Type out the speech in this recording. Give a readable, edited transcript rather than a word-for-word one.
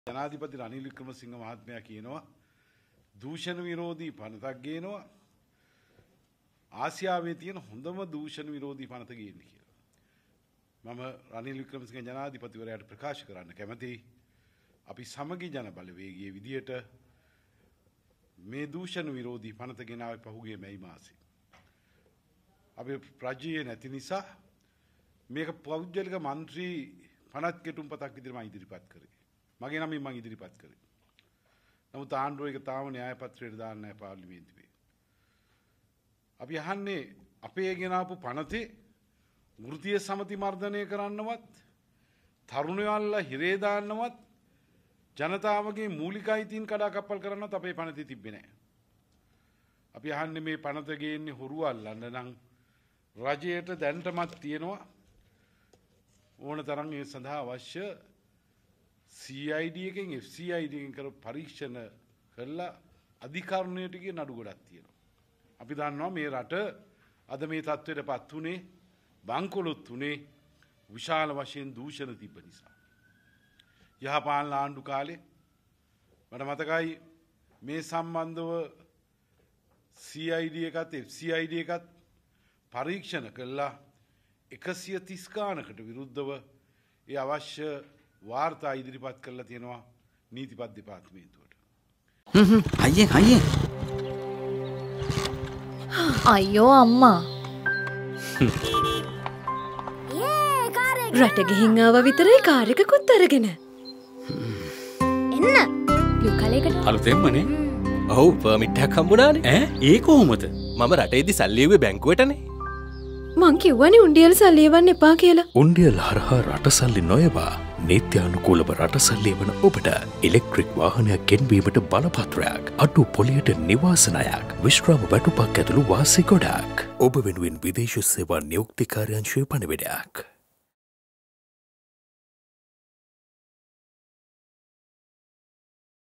ජනාධිපති රනිල් වික්‍රමසිංහ මහත්මයා කියනවා දූෂණ විරෝධී පනතක් ගේනවා ආසියාවේ තියෙන හොඳම දූෂණ විරෝධී පනත ගේන්නේ කියලා. මම රනිල් වික්‍රමසිංහ ජනාධිපතිවරයාට ප්‍රකාශ කරන්න කැමතියි. අපි සමගි ජන බලවේගයේ විදියට මේ දූෂණ විරෝධී පනත ගෙනාවේ පහුගිය මැයි මාසේ. අපි රජයේ නැති නිසා මේක පෞද්ගලික මන්ත්‍රී පනත් කෙටුම්පතක් විදිහට මම ඉදිරිපත් කරේ. මගේ නමින් මම ඉදිරිපත් කරේ. නමුත් ආණ්ඩුව එක තාම න්‍යාය පත්‍රයට දාන්න නැහැ පාර්ලිමේන්තුවේ. අපි අහන්නේ අපේ ගෙනාපු පනතේ වෘත්තීය සමති මර්ධනය කරන්නවත් තරුණයන්ලා හිරේ දාන්නවත් ජනතාවගේ මූලික අයිතීන් කඩාකප්පල් කරන්නවත් අපේ පනතේ තිබ්බේ නැහැ. අපි අහන්නේ මේ පනත ගේන්නේ හොරු අල්ලන්න නම් රජයට දැනටමත් තියෙනවා ඕන තරම් ඒ සඳහා අවශ්‍ය CID එකෙන් FCID එකෙන් කර පරීක්ෂණ කළා අධිකරණයට ගිය නඩු ගොඩක් තියෙනවා. අපි දන්නවා මේ රට අද මේ තත්ත්වයටපත් උනේ බංකොලොත් උනේ විශාල වශයෙන් දූෂණ තිබ්බ නිසා. යහපාලන ආණ්ඩු කාලේ මට මතකයි මේ සම්බන්ධව CID එකත් FCID එකත් පරීක්ෂණ කළා 130 ගානකට විරුද්ධව ඒ අවශ්‍ය වාර්තා ඉදිරිපත් කරලා තියෙනවා නීතිපත් දෙපාර්තමේන්තුවට. අයියෝ අම්මා. රට ගිහින් ආව විතරයි කාර් එකකුත් අරගෙන. එන්න. යුකලයකට. අලුතෙන්මනේ. ඔව් පර්මිට් එකක් හම්බුණානේ. ඈ ඒ කොහොමද? මම රටේදී සල්ලි එව්වේ බැංකුවටනේ. මං කිව්වනේ උණ්ඩියල් සල්ලි එවන්න එපා කියලා. උණ්ඩියල් හරහා රට සල්ලි නොයවා නීත්‍යානුකූලව රට සල්ලි එවන ඔබට ඉලෙක්ට්‍රික් වාහනයක් ගෙන්වීමට බලපත්‍රයක්, අඩු පොලියට නිවාසනයක්, විශ්‍රාම වැටුපක් ඇතුළු වාසි ගොඩක්. ඔබ වෙනුවෙන් විදේශ සේවා නියුක්ති කාර්යාංශයේ පණිවිඩයක්.